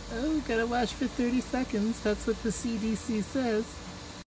Oh, gotta wash for 30 seconds. That's what the CDC says.